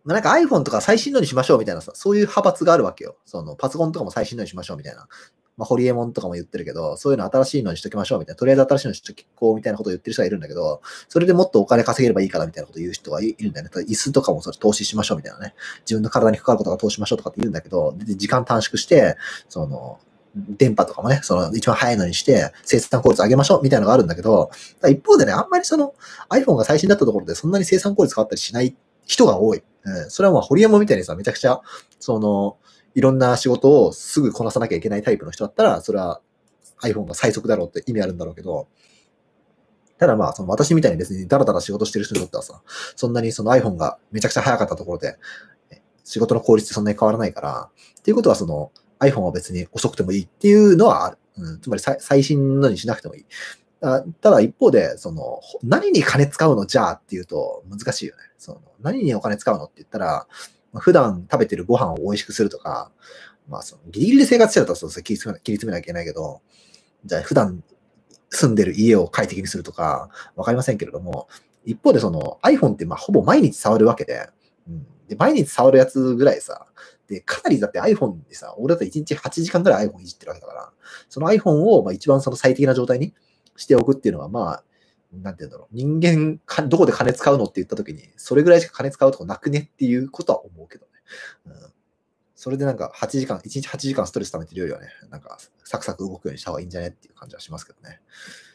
なんか iPhone とか最新のにしましょうみたいなさ、そういう派閥があるわけよ。そのパソコンとかも最新のにしましょうみたいな。ホリエモンとかも言ってるけど、そういうの新しいのにしときましょうみたいな。とりあえず新しいのにしとこうみたいなことを言ってる人がいるんだけど、それでもっとお金稼げればいいからみたいなことを言う人がいるんだよね。椅子とかもそれ投資しましょうみたいなね。自分の体に関わることが投資しましょうとかって言うんだけど、で時間短縮して、電波とかもね、一番早いのにして、生産効率上げましょうみたいなのがあるんだけど、一方でね、あんまりiPhone が最新だったところでそんなに生産効率変わったりしない人が多い。それはホリエモンみたいにさ、めちゃくちゃ、いろんな仕事をすぐこなさなきゃいけないタイプの人だったら、それは iPhone が最速だろうって意味あるんだろうけど、ただ私みたいに別にダラダラ仕事してる人にとってはさ、そんなにiPhone がめちゃくちゃ早かったところで、仕事の効率ってそんなに変わらないから、っていうことはiPhone は別に遅くてもいいっていうのはある。つまり最新のにしなくてもいい。ただ一方で、何に金使うのじゃあっていうと難しいよね。何にお金使うのって言ったら、普段食べてるご飯を美味しくするとか、ギリギリで生活してると切り詰めなきゃいけないけど、じゃあ普段住んでる家を快適にするとか、わかりませんけれども、一方でiPhone ってほぼ毎日触るわけで、で毎日触るやつぐらいさ、で、かなりだって iPhone でさ、俺だと1日8時間ぐらい iPhone いじってるわけだから、その iPhone を一番最適な状態にしておくっていうのは、なんて言うんだろう。人間どこで金使うのって言った時に、それぐらいしか金使うとこなくねっていうことは思うけどね。それでなんか8時間、1日8時間ストレス溜めてるよりはね、なんかサクサク動くようにした方がいいんじゃねっていう感じはしますけどね。